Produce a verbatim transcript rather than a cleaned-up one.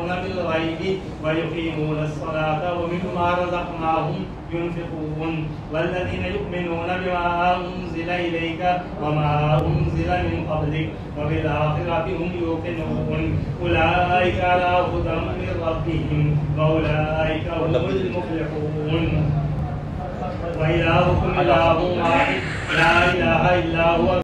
بالغيب ويقيمون الصلاة ومما رزقناهم ينفقون والذين يؤمنون بما أنزل إليك وما أنزل من قبلك وبالآخرة هم يوقنون أولئك على هدى من ربهم وأولئك هم المفلحون. وإلهكم إله واحد لا إله إلا هو